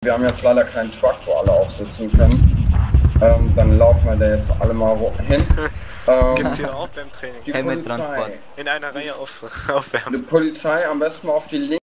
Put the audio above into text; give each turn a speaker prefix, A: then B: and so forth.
A: Wir haben jetzt leider keinen Truck, wo alle aufsitzen können. Dann laufen wir da jetzt alle mal hin.
B: Gibt's hier auch beim Training.
A: Die Polizei.
B: In einer Reihe aufwärmen.
A: Die Polizei am besten mal auf die linke